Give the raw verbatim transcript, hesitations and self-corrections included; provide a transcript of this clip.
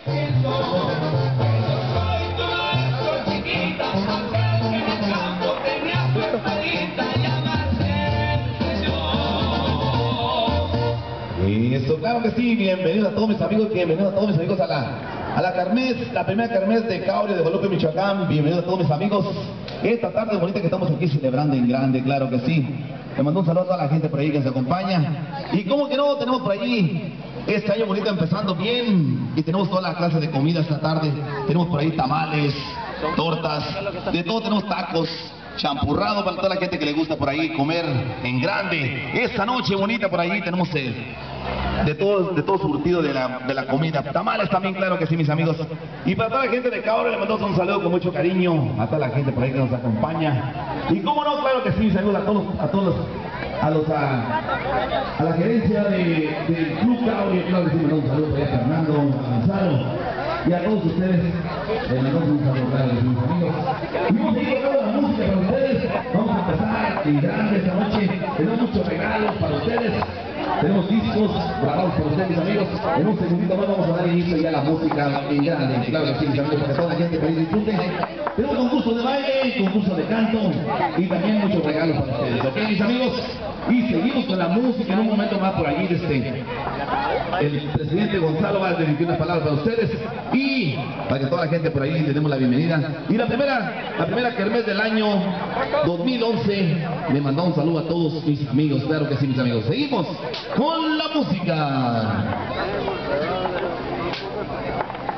Eso, claro que sí, bienvenidos a todos mis amigos, bienvenidos a todos mis amigos a la, a la Kermés, la primera Kermés de Cauri de Guadalupe, Michoacán. Bienvenidos a todos mis amigos, esta tarde bonita que estamos aquí celebrando en grande, claro que sí. Le mando un saludo a toda la gente por ahí que nos acompaña. Y como que no, tenemos por ahí este año bonito empezando bien, y tenemos toda la clase de comida esta tarde. Tenemos por ahí tamales, tortas, de todo, tenemos tacos, champurrado para toda la gente que le gusta por ahí comer en grande. Esta noche bonita por ahí tenemos el, de todo, de todo surtido de la, de la comida. Tamales también, claro que sí, mis amigos. Y para toda la gente de Cauri le mandamos un saludo con mucho cariño a toda la gente por ahí que nos acompaña. Y cómo no, claro que sí, mis amigos, a todos, a todos, a los, a, a la gerencia de, del Club Cauri, claro que sí, mandamos un saludo por ahí a Fernando, a Gonzalo. Y a todos ustedes, les mandamos un saludo, claro que sí, mis amigos. Y vamos a seguir con la música para ustedes. Vamos a empezar en grande esta noche. Tenemos muchos regalos para ustedes. Tenemos discos grabados por ustedes, mis amigos. En un segundito más vamos a dar inicio ya a la música en grande. Claro que sí, mis amigos, para que toda la gente que disfrute. Tenemos concurso de baile, concurso de canto y también muchos regalos para ustedes. ¿Ok, mis amigos? Y seguimos con la música en un momento más por allí desde el presidente Gonzalo va a dirigir unas palabras para ustedes y para que toda la gente por ahí le demos la bienvenida. Y la primera, la primera Kermés del año dos mil once, le mandamos un saludo a todos mis amigos, claro que sí, mis amigos. Seguimos con la música.